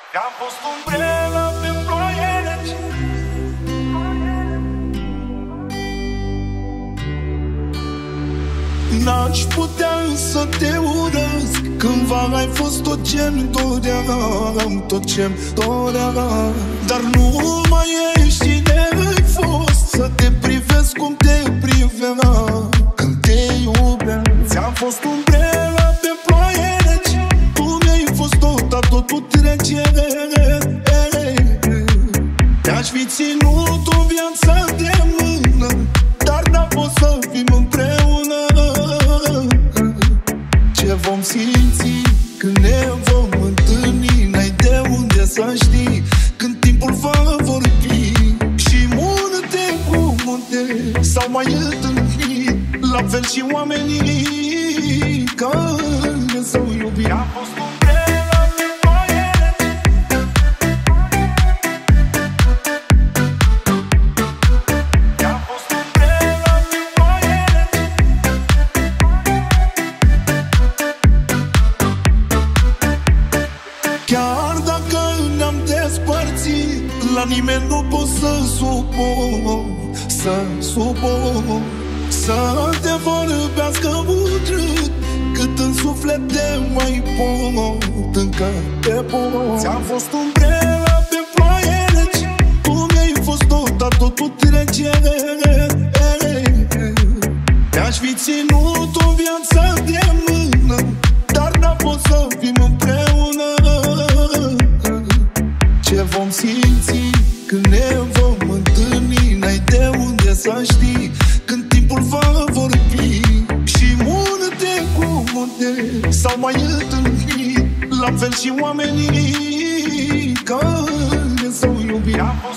Am fost umbrela pe ploaie rece. N-aș putea să te urăsc. Cândva ai fost tot ce-mi doream, tot ce-mi doream. Dar nu mai ești cine ai fost, să te privesc cum te priveam când te iubeam. Ți-am fost umbrela pe ploaie rece. Tu mi-ai fost totul trece. Te-aș fi ținut o viață de mână, dar n-a fost să fim împreună. Ce vom simți când ne vom întâlni, n-ai de unde să știi când timpul va vorbi. Și multe cu multe s-au mai întâlnit, la fel și oamenii care s-au iubit. Am fost umbrela pe ploaie rece. Am fost umbrela pe ploaie rece. Chiar dacă ne-am despărțit, la nimeni nu pot să suport să te vorbească urât, cât în suflet te mai pot, încă te pot. Ți-am fost umbrela pe ploaie rece. Tu mi-ai fost totul trece. Te-aș fi ținut o viață de mână, dar n-a fost să fim împreună. Ce vom simți când ne vom întâlni, n-ai de unde să știi când timpul va vorbi. Și multe cu multe s-au mai întâlnit, la fel și oamenii care s-au iubit.